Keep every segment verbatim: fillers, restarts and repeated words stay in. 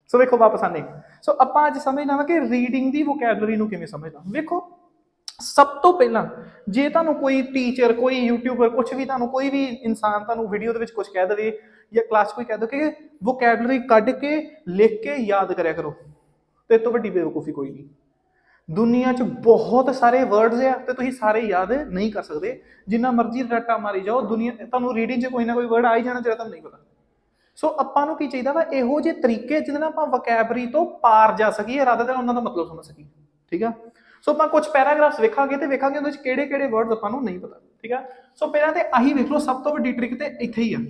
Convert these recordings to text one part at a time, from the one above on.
सो वेखो वापस आने सो ਆਪਾਂ ਅੱਜ ਸਮਝਣਾ ਵਾ ਕਿ ਰੀਡਿੰਗ ਦੀ ਵੋਕੈਬਲਰੀ ਨੂੰ ਕਿਵੇਂ ਸਮਝਣਾ। ਵੇਖੋ ਸਭ ਤੋਂ ਪਹਿਲਾਂ ਜੇ ਤੁਹਾਨੂੰ ਕੋਈ ਟੀਚਰ ਕੋਈ ਯੂਟਿਊਬਰ ਕੁਝ ਵੀ ਤੁਹਾਨੂੰ ਕੋਈ ਵੀ ਇਨਸਾਨ ਤੁਹਾਨੂੰ ਵੀਡੀਓ ਦੇ ਵਿੱਚ ਕੁਝ ਕਹਿ ਦੇਵੇ ਜਾਂ ਕਲਾਸ ਕੋਈ ਕਹਿ ਦੋ ਕਿ ਵੋਕੈਬਲਰੀ ਕੱਢ ਕੇ ਲਿਖ ਕੇ ਯਾਦ ਕਰਿਆ ਕਰੋ, ਤੇ ਇਸ ਤੋਂ ਵੱਡੀ ਬੇਵਕੂਫੀ ਕੋਈ ਨਹੀਂ। ਦੁਨੀਆ 'ਚ ਬਹੁਤ ਸਾਰੇ ਵਰਡਸ ਆ ਤੇ ਤੁਸੀਂ ਸਾਰੇ ਯਾਦ ਨਹੀਂ ਕਰ ਸਕਦੇ, ਜਿੰਨਾ ਮਰਜ਼ੀ ਰੱਟਾ ਮਾਰੀ ਜਾਓ ਦੁਨੀਆ ਤੁਹਾਨੂੰ ਰੀਡਿੰਗ 'ਚ ਕੋਈ ਨਾ ਕੋਈ ਵਰਡ ਆ ਹੀ ਜਾਣਾ ਜਿਹੜਾ ਤੁਹਾਨੂੰ ਨਹੀਂ ਪਤਾ। ਸੋ ਆਪਾਂ ਨੂੰ ਕੀ ਚਾਹੀਦਾ ਵਾ ਇਹੋ ਜਿਹੇ ਤਰੀਕੇ ਜਿਹਦੇ ਨਾਲ ਆਪਾਂ ਵੋਕੈਬਲਰੀ ਤੋਂ ਪਾਰ ਜਾ ਸਕੀਏ ਰਾਦਰ ਦੈਨ ਉਹਨਾਂ ਦਾ ਮਤਲਬ ਸਮਝ ਸਕੀਏ। ਠੀਕ ਆ, ਸੋ ਆਪਾਂ ਕੁਝ ਪੈਰਾਗ੍ਰਾਫਸ ਵੇਖਾਂਗੇ ਤੇ ਵੇਖਾਂਗੇ ਉਹਦੇ ਵਿੱਚ ਕਿਹੜੇ ਕਿਹੜੇ ਵਰਡਸ ਆਪਾਂ ਨੂੰ ਨਹੀਂ ਪਤਾ। ਠੀਕ ਆ, ਸੋ ਪਹਿਲਾਂ ਤੇ ਆਹੀ ਵੇਖ ਲਓ, ਸਭ ਤੋਂ ਵੱਡੀ ਟ੍ਰਿਕ ਤੇ ਇੱਥੇ ਹੀ ਆ।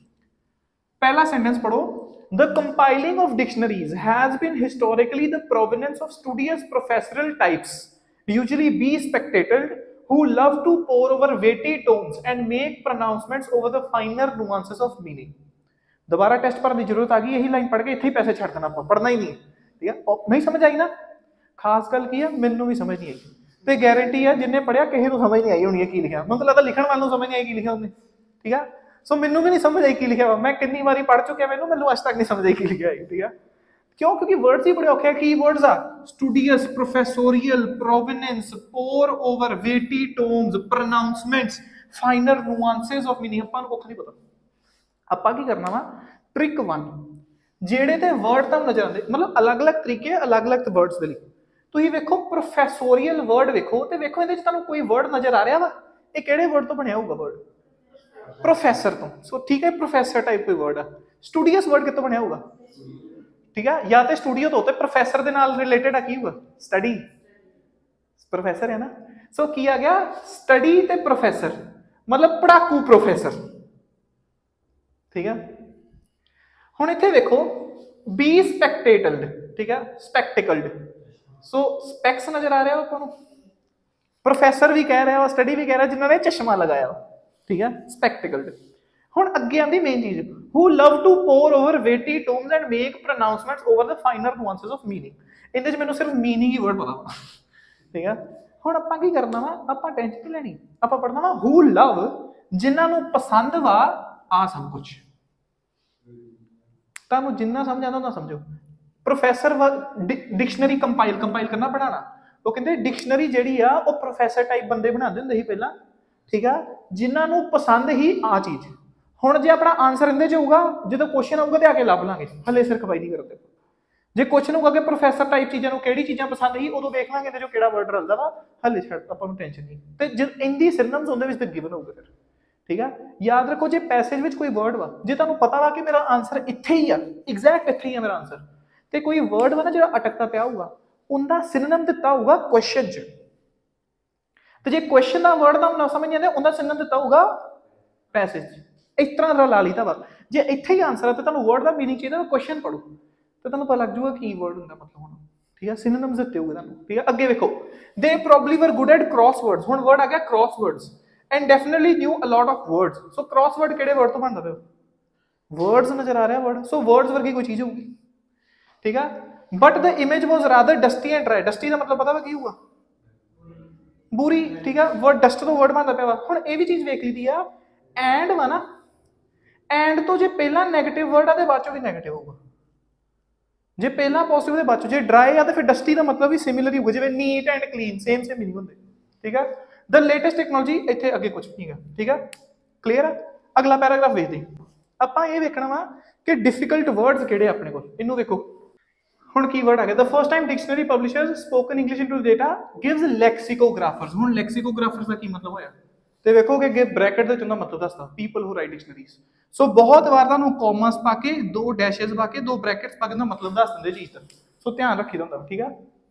ਪਹਿਲਾ ਸੈਂਟੈਂਸ ਪੜੋ, the compiling of dictionaries has been historically the provenance of studious professorial types, usually be spectated, who love to pore over weighty tomes and make pronouncements over the finer nuances of meaning। दोबारा test भरने की जरूरत आ गई, यही line पढ़ के इत्थे ही पैसे छड़ देना, पढ़ना ही नहीं। ठीक है, नहीं समझ आई ना, खास गल की है मैनू भी समझ नहीं आई तो गारंटी है जिन्हें पढ़िया किसी को समझ नहीं आई होनी है की लिखा, मतलब लगता लिखण वालों समझ नहीं आई की लिखा उन्हें। ठीक है, सो मैनू भी नहीं समझ आई की लिखा हुआ, मैं कितनी बारी पढ़ चुका मैनू मैनू अज तक नहीं समझ आई की लिखा है। ठीक है, क्यों? क्योंकि वर्ड्स ही बड़े औखे हैं। की वर्ड्स आ studious, professorial, provenance, pour over, weighty tomes, pronouncements, finer nuances of meaning अपन को नहीं पता। ਆਪਾਂ ਕੀ ਕਰਨਾ ਵਾ, ਟ੍ਰਿਕ वन ਜਿਹੜੇ ਤੇ ਵਰਡ ਤੁਹਾਨੂੰ ਨਜ਼ਰ ਆਉਂਦੇ ਮਤਲਬ ਅਲੱਗ-ਅਲੱਗ ਤਰੀਕੇ ਅਲੱਗ-ਅਲੱਗ ਵਰਡਸ ਦੇ ਲਈ। ਤੁਸੀਂ ਵੇਖੋ ਪ੍ਰੋਫੈਸੋਰੀਅਲ ਵਰਡ ਵੇਖੋ ਤੇ ਵੇਖੋ ਇਹਦੇ ਵਿੱਚ ਤੁਹਾਨੂੰ ਕੋਈ ਵਰਡ ਨਜ਼ਰ ਆ ਰਿਹਾ ਵਾ, ਇਹ ਕਿਹੜੇ ਵਰਡ ਤੋਂ ਬਣਿਆ ਹੋਊਗਾ? ਵਰਡ ਪ੍ਰੋਫੈਸਰ ਤੋਂ। ਸੋ ਠੀਕ ਹੈ, ਪ੍ਰੋਫੈਸਰ ਟਾਈਪ ਕੋਈ ਵਰਡ ਆ। ਸਟੂਡੀਅਸ ਵਰਡ ਕਿੱਥੋਂ ਬਣਿਆ ਹੋਊਗਾ? ਠੀਕ ਹੈ, ਜਾਂ ਤੇ ਸਟੂਡੀਓ ਤੋਂ ਤੇ ਪ੍ਰੋਫੈਸਰ ਦੇ ਨਾਲ ਰਿਲੇਟਡ ਆ ਕੀ ਹੋਊਗਾ? ਸਟੱਡੀ, ਪ੍ਰੋਫੈਸਰ ਹੈ ਨਾ। ਸੋ ਕੀ ਆ ਗਿਆ? ਸਟੱਡੀ ਤੇ ਪ੍ਰੋਫੈਸਰ मतलब पढ़ाकू प्रोफेसर। ठीक है, हुण इत्थे देखो बी स्पैक्टेटल्ड, ठीक है, स्पैक्टिकल्ड। सो स्पैक्स नजर आ रहा है आपको, प्रोफेसर भी कह रहा है, स्टडी भी कह रहा है, जिन्होंने चश्मा लगाया, ठीक है, स्पैक्टिकल्ड। हुण अगे आंदी मेन चीज, who love to pour over weighty terms and make pronouncements over the finer nuances of meaning. इहदे च मैनूं सिर्फ मीनिंग ही वर्ड पता, ठीक है। हुण आपां की करना वा, आपां टेंशन नहीं लैनी, आपां पढ़ना वा हु लव, जिन्हां नूं पसंद वा आ सब कुछ। तुहानूं जिन्ना समझ आंदा उन्ना समझो। प्रोफैसर डिक्शनरी कंपाइल कंपाइल करना पढ़ाना, वो कहते डिक्शनरी जिहड़ी आ वो प्रोफैसर टाइप बंदे बनाते हुंदे सी पहला, ठीक है, जिन्हां नूं पसंद ही आ चीज़। हुण जे अपना आंसर इहदे च होऊगा, जो क्वेश्चन आऊगा तो आके लभ लांगे, हले सिर खपाई नहीं करते। जे क्वेश्चन होगा कि प्रोफैसर टाइप चीज़ों किहड़ी चीज़ां पसंद ही, उदों देख लांगे जो किहड़ा वर्ड रलदा वा, हले छड्ड आपां नूं टेंशन नहीं। ते जे इंदी सिनोनिम्स उहदे विच ते गिवन होऊगा फिर, ठीक है। याद रखो जे पैसेज विच कोई वर्ड वा, जे तुहानूं पता वा कि मेरा आंसर इत्थे ही आ, एग्जैक्ट इत्थे ही आ मेरा आंसर, ते कोई वर्ड वा ना जिहड़ा अटकदा पिया होऊगा, उनदा सिनोनिम दित्ता होऊगा क्वेश्चन च। ते जे क्वेश्चन दा वर्ड तुहानूं ना समझ नहीं आंदा, उनदा सिनोनिम दित्ता होऊगा पैसेज च। इस तरह रला लीता वा। जे इत्थे ही आंसर है तो तुहानूं वर्ड दा मीनिंग चाहिदा, क्वेश्चन पढ़ो तो तुहानूं पता लग जाऊगा की वर्ड हुंदा मतलब होना, ठीक है। सिनोनिम्स दित्ते होगे तुहानूं, ठीक है। अगे देखो, they probably were good at crosswords. हुण वर्ड आ गया crosswords, and definitely knew a lot of words. So crossword किहड़े वर्ड तो बनदा पिया? वर्ड्स नजर आ रहा है वर्ड, सो वर्ड्स वर्गी कोई चीज होगी, ठीक है। But the image was rather dusty and dry. Dusty का मतलब पता वा की हुआ? बुरी, ठीक है। वर्ड डस्ट तो वर्ड बनदा पिया। हुण ये भी चीज वेख लीती आ, एंड वा ना, एंड तो जे पहला नेगेटिव वर्ड आ ते बाद चों भी नेगेटिव होगा, जे पहला पॉजिटिव दे बाद चों। जे ड्राई आ ते फिर डस्टी का मतलब भी सिमिलर ही होगा, जिवें neat and clean, same same meaning हुंदे, ठीक है। द लेटेस्ट टेक्नोलॉजी, इत्थे अगे कुछ नहीं है, ठीक है, क्लीयर है। अगला पैराग्राफ वेखदे हां, आपां ये वेखना वा कि डिफिकल्ट वर्ड्स किहड़े अपने कोल, इनू देखो। हुण कीवर्ड आ गया, the first time dictionary publishers spoken English into data gives lexicographers. हुण लैक्सिकोग्राफर्स का की मतलब होया, ते देखो कि अगे ब्रैकेट दे चुना मतलब दसदा, पीपल हु राइट डिक्शनरीज। सो बहुत बार तुहानूं कॉमर्स पा के, दो डैशेस पा के, दो ब्रैकेट्स पा के ना मतलब दस दिंदे चीज दा, सो ध्यान रखीदा हुंदा, ठीक है।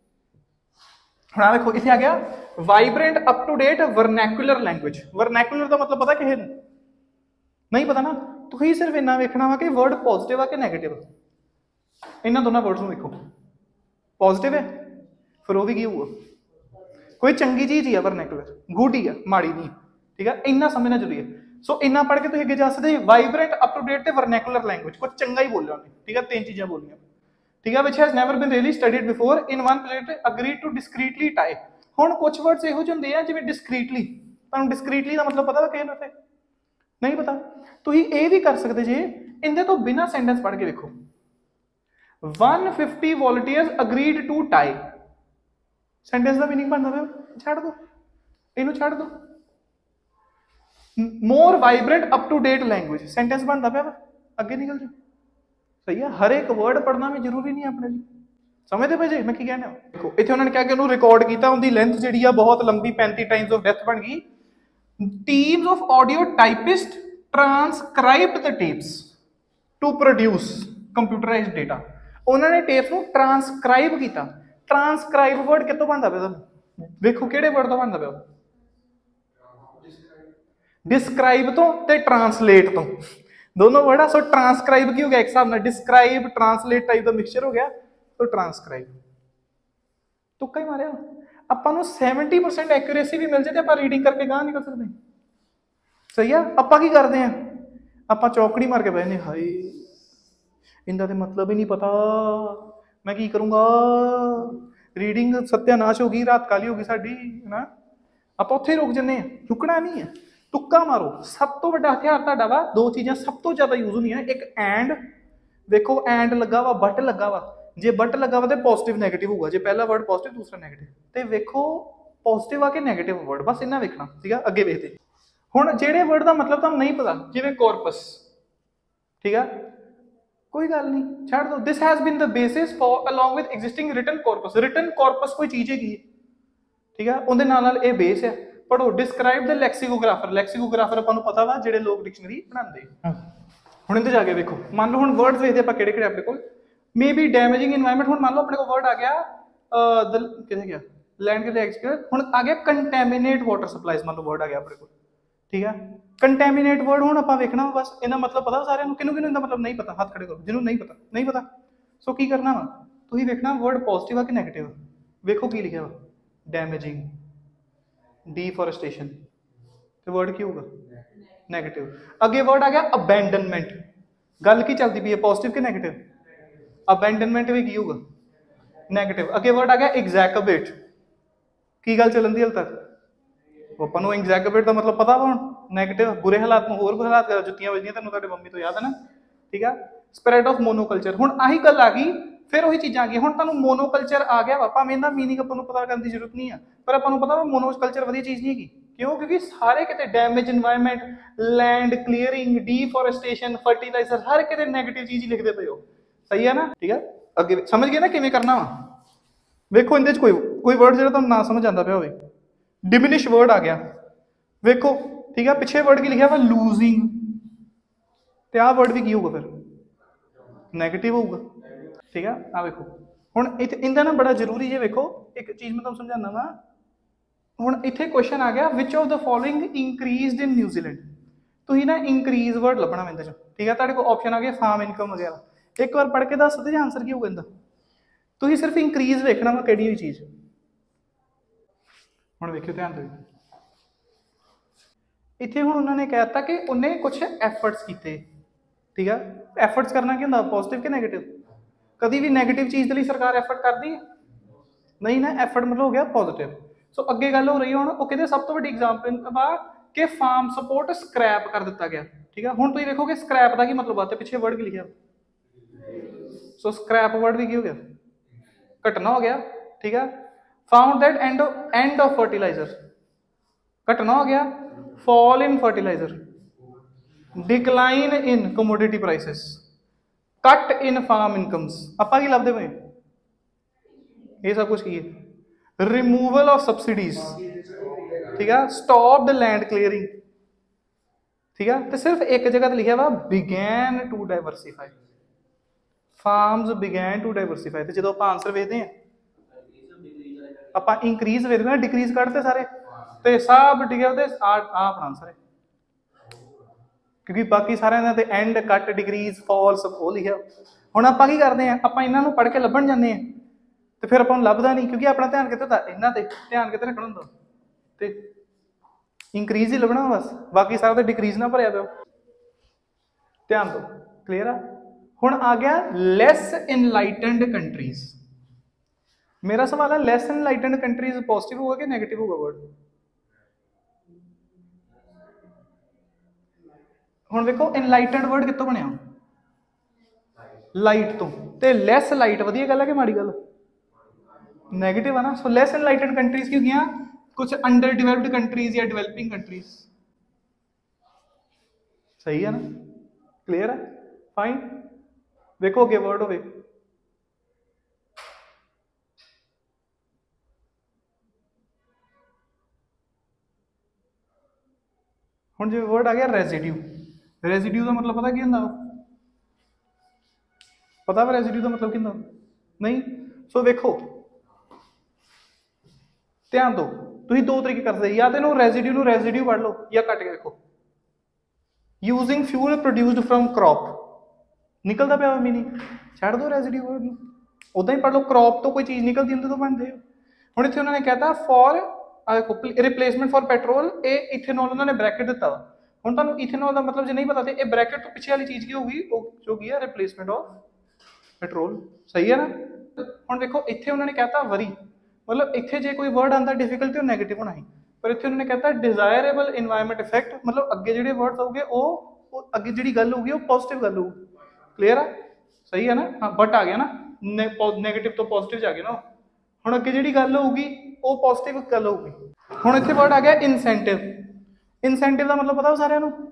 हुण आ देखो, इत्थे आ गया vibrant up to date vernacular language. Vernacular का मतलब पता किसे नूं नहीं पता ना, तुसीं सिर्फ इन्ना वेखना वा कि वर्ड पॉजिटिव आ कि नैगेटिव। इन्हां दोनों वर्ड्स नूं देखो, पॉजिटिव है फिर वो भी की होऊगा, कोई चंगी चीज ही है, वर्नैकुलर गुड ही है, माड़ी नहीं, ठीक है। इन्ना समझना जरूरी है। सो इन्ना पढ़ के तुसीं अगे जा सकदे, वाइब्रेंट अप टू डेट ते वर्नैकुलर लैंग्वेज, कुछ चंगा ही बोलिया उन्हें, ठीक है। तीन चीज़ां बोलियां, ठीक है। Which has never been really studied before in one plate, agree to discreetly tie. हुण कुछ वर्ड्स इहो जिहे हुंदे आ जिवें डिस्क्रीटली, तुहानूं डिस्क्रीटली दा मतलब पता वा किहड़ा है? नहीं पता, तुसीं ये भी कर सकदे जे, इहदे तो बिना सेंटेंस पढ़ के देखो। one hundred fifty volunteers agreed to tie। Sentence का मीनिंग बनता है छाड़ दो इनू छाड़ दो। More vibrant up to date language sentence बनता पे अगे निकल जाओ। सही है, हर एक वर्ड पढ़ना भी जरूरी नहीं अपने जी। समझते पे जी मैं की कहना। देखो इतने उन्होंने क्या कि उन्होंने रिकॉर्ड किया, उनकी लेंथ जी बहुत लंबी पैंती टाइम्स ऑफ डेथ बन गई। Teams of audio typist transcribed the tapes to produce computerised data. उन्होंने टेप्स को ट्रांसक्राइब किया। ट्रांसक्राइब वर्ड कितों बनता पे देखो किहड़े वर्ड तो बनता पे डिस्क्राइब तो ते ट्रांसलेट तो दोनों वर्ड आ। सो ट्रांसक्राइब की हो गया एक हिसाब से डिस्क्राइब ट्रांसलेट टाइप का मिक्सचर हो गया तो ट्रांसक्राइब। तुक्का ही मारिया ਆਪਾਂ ਨੂੰ seventy percent एक्यूरेसी भी मिल जाए तो आप रीडिंग करके गां निकल सकते हैं। सही है, ਆਪਾਂ ਕੀ ਕਰਦੇ हैं ਆਪਾਂ चौकड़ी मार के बहने हाय इनका तो मतलब ही नहीं पता मैं की करूंगा रीडिंग सत्यानाश होगी रात काली होगी साडी ना। ਆਪਾਂ ਉੱਥੇ रुक जन्ने रुकना नहीं है। तुक्का मारो। सब तो बड़ा हथियार ਤੁਹਾਡਾ ਵਾ दो चीज़ां सब तो ज़्यादा यूज होंदियां एक एंड देखो एंड लगा वा बट लगा वा जे बट लगा वा तो पॉजिटिव नैगेटिव होगा जे पहला वर्ड पॉजिटिव दूसरा नैगेटिव तो वेखो पॉजिटिव आके नैगेटिव वर्ड बस इन्ना वेखना ठीक है। अगे वेखते हुण जेड़े वर्ड का मतलब तुहानूं नहीं पता जिवें कॉर्पस ठीक है कोई गल नहीं छड़ दो। This has been the basis for along with existing written corpus. Written corpus कोई चीज़ हैगी ठीक है उहदे नाल नाल इह बेस है। पढ़ो डिस्क्राइब द लैक्सिकोग्राफर। लैक्सिकोग्राफर आपां नूं पता वा जिहड़े लोग डिक्शनरी बनांदे। हुण इहदे जाके वेखो मान लो हुण वर्ड्स वेखदे आपां किहड़े किहड़े अपने कोल मे बी डैमेजिंग इन्वायरमेंट। हुण मान लो अपने को वर्ड आ गया द किथे गया लैंड के एक्सपीरियंस। हुण आ गया कंटैमिनेट वाटर सप्लाईज मान लो वर्ड आ गया अपने को ठीक है। कंटैमिनेट वर्ड हुण आपां वेखना बस इहदा मतलब पता सारिਆਂ ਨੂੰ किनू किनू इहदा मतलब नहीं पता हाथ खड़े करो जिन्होंने नहीं पता नहीं पता। सो की करना वा तुसीं वेखना वर्ड पॉजिटिव आ कि नैगेटिव। वेखो की लिखिया वा डैमेजिंग डिफॉरेस्टेशन तो वर्ड की होगा नैगेटिव। अगे वर्ड आ गया अबैंडनमेंट। गल की चलती पई है पॉजिटिव कि नैगेटिव। अबैंडनमेंट भी की होगा नैगेटिव। अगे वर्ड आ गया एग्जैकबेट। की गल चलन दी हल तक अपन को एग्जैकबेट का मतलब पता वा नैगेटिव बुरे हालात में होर हालात जुत्तियां वजदियां तुहानूं तुहाडे मम्मी तो याद है ना ठीक है। स्प्रेड ऑफ मोनोकल्चर हुण आही गल आ गई फिर वही चीज़ां आ गई। हुण तुहानूं मोनोकल्चर आ गया वा भावें इहदा मीनिंग आपां नूं पता करने की जरूरत नहीं है पर आपां नूं पता वा मोनोकल्चर वधिया चीज़ नहीं हैगी क्यों क्योंकि सारे किते damage environment land clearing deforestation fertiliser हर किते नैगेटिव चीज़ ही लिखते पे हो। सही है ना ठीक है। अगे समझ गए ना किवें करना वा। वेखो इहदे च कोई कोई वर्ड जिहड़ा तुहानूं ना समझ आंदा पिया होवे डिमिनिश वर्ड आ गया वेखो ठीक है। पिछे वर्ड की लिखा वा लूजिंग तो आ वर्ड भी की होगा फिर नैगेटिव होगा ठीक है। आ वेखो हुण इत्थे इहदा ना बड़ा जरूरी है। वेखो एक चीज़ मैं तुहानूं समझाना वा हुण इत्थे क्वेश्चन आ गया which of the following increased in New Zealand. तुसीं ना इंक्रीज वर्ड लभना इहदे च ठीक है। तुहाडे कोल ऑप्शन आ गया फार्म इनकम वगैरह एक बार पढ़ के दस दे आंसर की होगा इहदा। तुसीं सिर्फ इंक्रीज वेखना वा किहड़ी चीज़। हुण वेखियो ध्यान दे इत्थे हुण उन्होंने कहता कि उन्हें कुछ एफर्ट्स किए ठीक है। एफर्ट्स करना क्या होंदा पॉजिटिव कि नैगेटिव। कभी भी नैगेटिव चीज़ के लिए सरकार एफर्ट करती है नहीं ना। एफर्ट मतलब हो गया पॉजिटिव। सो अगे गल हो रही है हुण वो कहते सब तो वड्डी एग्जाम्पल वा कि फार्म सपोर्ट स्क्रैप कर दिता गया ठीक है। हुण तुसीं देखोगे स्क्रैप का की मतलब आते पिछे वर्ड की लिखा सो स्क्रैप वर्ड भी की हो गया घटना हो गया ठीक है। Found that and and of fertiliser घटना हो गया। Fall in fertiliser decline in commodity prices cut in farm incomes आपां की लभदे पए ये सब कुछ की है। रिमूवल ऑफ सब्सिडीज ठीक है। स्टॉप द लैंड क्लीयरिंग ठीक है। तो सिर्फ एक जगह तो लिखा वा began to diversify farms began to diversify. तो जो आप आंसर वेखते हैं आप इंक्रीज वेखते हैं डिक्रीज कढ़ते सारे तो सब ठीक है अपना आंसर है क्योंकि बाकी सारे ते एंड कट डिक्रीज फॉल सब वो लिखा। हुण आपां की करते हैं आप इन्हों पढ़ के लभण जाते हैं तो फिर आपां लभदा नहीं क्योंकि अपना ध्यान कित्ते होंदा इन्हां ते ध्यान कित्ते रखना होंदा ते इंक्रीज ही लभना बस बाकी सारा तो डिक्रीज ना भरिया पियो। ध्यान दो क्लीयर आ। हुण आ गया लैस इनलाइटेंड कंट्रीज। मेरा सवाल है लैस इनलाइटेंड कंट्रीज पॉजिटिव होगा कि नैगेटिव होगा वर्ड। हुण देखो इनलाइटेंड वर्ड कितों बनिया ਲਾਈਟ ਤੋਂ, ਤੇ ਲੈਸ ਲਾਈਟ ਵਧੀਆ ਗੱਲ ਹੈ ਕਿ ਮਾੜੀ ਗੱਲ? ਨੈਗੇਟਿਵ ਹੈ ਨਾ। ਸੋ ਲੈਸ ਇਨਲਾइटेड कंट्रीज ਕੀ ਹੋਗੀਆਂ? ਕੁਝ ਅੰਡਰ ਡਿਵੈਲਪਡ ਕੰਟਰੀਜ਼ ਜਾਂ ਡਿਵੈਲਪਿੰਗ ਕੰਟਰੀਜ਼। ਸਹੀ ਹੈ ਨਾ? ਕਲੀਅਰ ਹੈ? ਫਾਈਨ। ਵੇਖੋ ਅੱਗੇ ਵਰਡ ਹੋਵੇ, ਹੁਣ ਜਿਵੇਂ ਵਰਡ ਆ ਗਿਆ ਰੈਜ਼ੀਡਿਊ। ਰੈਜ਼ੀਡਿਊ ਦਾ ਮਤਲਬ ਪਤਾ ਕੀ ਹੁੰਦਾ? ਪਤਾ ਵਾ ਰੈਜ਼ੀਡਿਊ ਦਾ ਮਤਲਬ ਕੀ ਹੁੰਦਾ? ਨਹੀਂ। ਸੋ ਵੇਖੋ ਧਿਆਨ ਦਿਓ, ਤੁਸੀਂ ਦੋ ਤਰੀਕੇ ਕਰ ਸਕਦੇ, ਜਾਂ ਤਾਂ ਇਹਨੂੰ ਰੈਜ਼ੀਡਿਊ ਨੂੰ ਰੈਜ਼ੀਡਿਊ ਪੜ੍ਹ ਲਓ ਜਾਂ ਕੱਟ ਕੇ ਵੇਖੋ। Using fuel produced from crop, ਨਿਕਲਦਾ ਪਿਆ ਮੀਨਿੰਗ, ਛੱਡ ਦਿਓ ਰੈਜ਼ੀਡਿਊ ਵਰਡ ਨੂੰ, ਉਦਾਂ ਹੀ ਪੜ੍ਹ ਲਓ। ਕ੍ਰੌਪ ਤੋਂ ਕੋਈ ਚੀਜ਼ ਨਿਕਲਦੀ ਹੁੰਦੀ ਤੋਂ ਬਣਦੇ। ਹੁਣ ਇੱਥੇ ਉਹਨਾਂ ਨੇ ਕਹਿਤਾ ਫॉर ਰਿਪਲੇਸਮੈਂਟ ਫॉर ਪੈਟਰੋਲ, ਇਹ ਇਥੇਨॉल ਉਹਨਾਂ ਨੇ ਬ੍ਰੈਕਟ ਦਿੱਤਾ ਵਾ। ਹੁਣ ਤੁਹਾਨੂੰ ਇਥੇਨॉल ਦਾ ਮਤਲਬ ਜੇ ਨਹੀਂ ਪਤਾ ਤੇ ਇਹ ਬ੍ਰੈਕਟ ਤੋਂ ਪਿੱਛੇ ਵਾਲੀ ਚੀਜ਼ ਕੀ ਹੋਊਗੀ? ਉਹ ਜੋ ਕੀ ਹੈ ਰਿਪਲੇਸਮੈਂਟ ਆਫ ਪੈਟਰੋਲ। ਸਹੀ ਹੈ ਨਾ? ਹੁਣ ਦੇਖੋ ਇੱਥੇ ਉਹਨਾਂ ਨੇ ਕਹਿਤਾ ਵਰੀ, मतलब इतने जो कोई वर्ड आता डिफिकल्ट तो नैगेटिव होना ही, पर इतने उन्होंने कहता डिजायरेबल इन्वायरमेंट इफेक्ट, मतलब अगे जो वर्ड्स होंगे वो अगे जी गल होगी वो पॉजिटिव गल होगी। क्लीयर है? सही है ना? हाँ, बट आ गया ना, नैगेटिव तो पॉजिटिव आ गया ना। हुण अगे जी गल होगी वो पॉजिटिव गल होगी। हुण इत्थे वर्ड आ गया इंसेंटिव। इंसेंटिव का मतलब पता सारिਆਂ ਨੂੰ?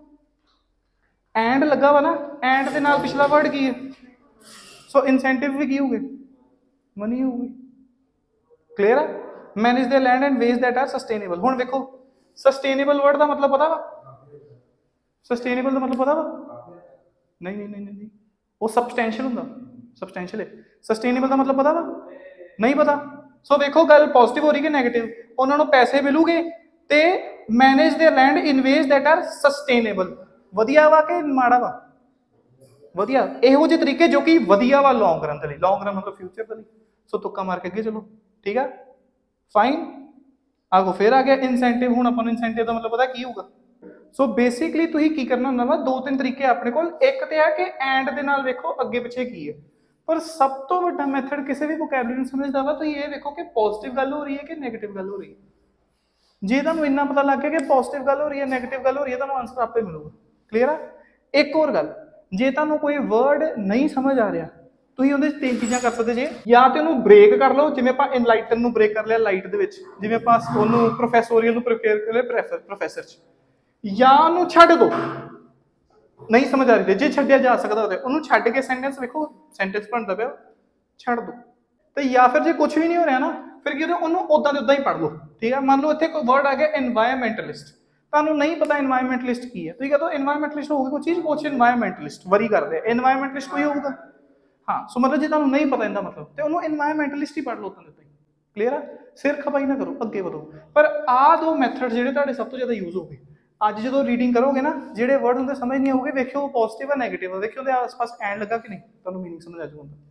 एंड लगा वा ना, एंड के नाल पिछला वर्ड की है, सो इंसेंटिव भी की होगी? मनी होगी। क्लियर है? Manage the land and ways that are sustainable. हुण देखो सस्टेनेबल वर्ड का मतलब पता वा? सस्टेनेबल का मतलब पता वा? नहीं नहीं नहीं नहीं, वो सबसटैंशियल हुंदा, सबसटैंशियल है। सस्टेनेबल का मतलब पता वा? नहीं पता। सो देखो गल पॉजिटिव हो रही है नेगेटिव? उन्होंने पैसे मिलूगे ते manage the land in ways that are sustainable, वधिया वा कि माड़ा वा? वधिया। इहो ਜਿਹੇ तरीके जो कि वधिया वा लॉन्ग रन ਦੇ ਲਈ, लॉन्ग रन मतलब फ्यूचर ਦੇ ਲਈ। सो तुक्का मार के अगे चलो, ठीक है? फाइन। आगो फिर आ गया इंसेंटिव। हुण आपां नूं इंसेंटिव का मतलब पता की होगा? सो बेसिकली तुसीं की करना हुंदा वा, दो तीन तरीके अपने कोल, एक तो है कि एंड दे नाल वेखो अगे पिछे की है, पर सब तो वड्डा मैथड किसी भी वोकैबुलरी नूं समझदा वा तुसीं ये वेखो कि पॉजिटिव गल हो रही है कि नैगेटिव गल हो रही है। जे तुहानूं इन्ना पता लग गया कि पॉजिटिव गल हो रही है नैगेटिव गल हो रही है, तुहानूं आंसर आपे मिलूगा। क्लीयर है? एक और गल, जे तुहानूं कोई वर्ड नहीं समझ आ रहा ਤੁਸੀਂ ਉਹਦੇ तीन चीज़ां कर सकते जे, या तो ਉਹਨੂੰ ब्रेक कर लो, जिवें ਆਪਾਂ एनलाइटन ਨੂੰ ब्रेक कर लिया लाइट ਦੇ ਵਿੱਚ, ਜਿਵੇਂ ਆਪਾਂ ਉਹਨੂੰ प्रोफेसोरियल ਨੂੰ प्रिपेयर कर लिया प्रोफेसर ਚ, या ਉਹਨੂੰ ਛੱਡ ਦੋ, नहीं समझ आ रही जे ਛੱਡਿਆ ਜਾ ਸਕਦਾ ਹੋਵੇ ਉਹਨੂੰ ਛੱਡ ਕੇ ਸੈਂਟੈਂਸ ਵੇਖੋ ਸੈਂਟੈਂਸ ਬਣਦਾ ਪਿਆ, ਛੱਡ ਦੋ। ਤੇ ਜਾਂ ਫਿਰ ਜੇ ਕੁਝ ਵੀ ਨਹੀਂ ਹੋ ਰਿਹਾ ਨਾ, ਫਿਰ ਕੀ ਉਹਨੂੰ ਉਦਾਂ ਦੇ ਉਦਾਂ ਹੀ ਪੜ੍ਹ ਲਓ। ਠੀਕ ਹੈ? ਮੰਨ ਲਓ ਇੱਥੇ ਕੋਈ ਵਰਡ ਆ ਗਿਆ एनवायरमेंटलिस्ट, ਤੁਹਾਨੂੰ नहीं पता एनवायरमेंटलिस्ट की है, ਤੁਸੀਂ कहते हो एनवायरमेंटलिस्ट होगी कोई चीज़, कुछ एनवायरमेंटलिस्ट वरी करते हैं, एनवायरमेंटलिस्ट कोई होगा? हाँ। सो मतलब जो तुहानूं नहीं पता इनका मतलब तो उन्होंने एनवायरमेंटलिस्ट ही पढ़ लो उतने उते। क्लीयर है? सिर खपाई ना करो, अगे बढ़ो। पर आ दो मैथड जो तुहाडे सब तो ज़्यादा यूज हो गए अज जो रीडिंग करोगे ना, जोड़े वर्ड होंगे समझ नहीं आओगे, वेखियो पॉजिटिव है नैगेटिव है, वेखियो आस पास एंड लगा कि नहीं, तुहानूं मीनिंग समझ आ जाऊगा।